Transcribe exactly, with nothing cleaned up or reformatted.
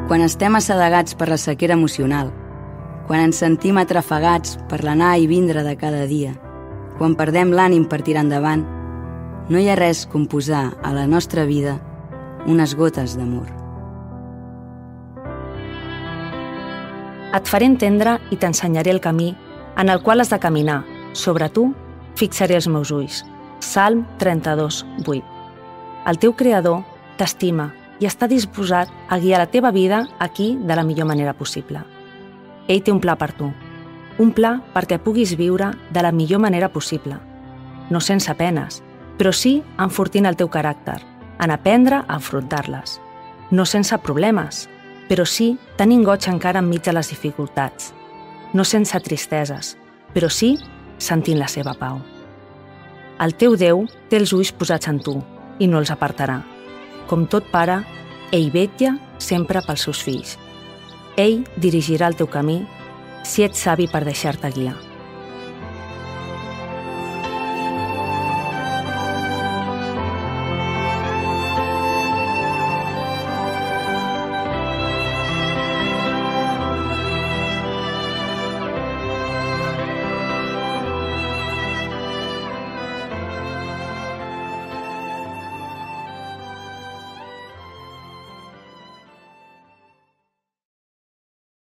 Quan estem assedegats per la sequera emocional, quan ens sentim atrafegats per l'anar i vindre de cada dia, quan perdem l'ànim per tirar endavant, no hi ha res com posar a la nostra vida unes gotes d'amor. Et faré entendre i t'ensenyaré el camí en el qual has de caminar. Sobre tu fixaré els meus ulls. Salm trenta-dos, vuit. El teu Creador t'estima i està disposat a guiar la teva vida aquí de la millor manera possible. Ell té un pla per tu. Un pla perquè puguis viure de la millor manera possible. No sense penes, però sí enfortint el teu caràcter, en aprendre a enfrontar-les. No sense problemes, però sí tenint goig encara enmig de les dificultats. No sense tristeses, però sí sentint la seva pau. El teu Déu té els ulls posats en tu i no els apartarà. Com tot pare, ell vetlla sempre pels seus fills. Ell dirigirà el teu camí si ets savi per deixar-te guiar.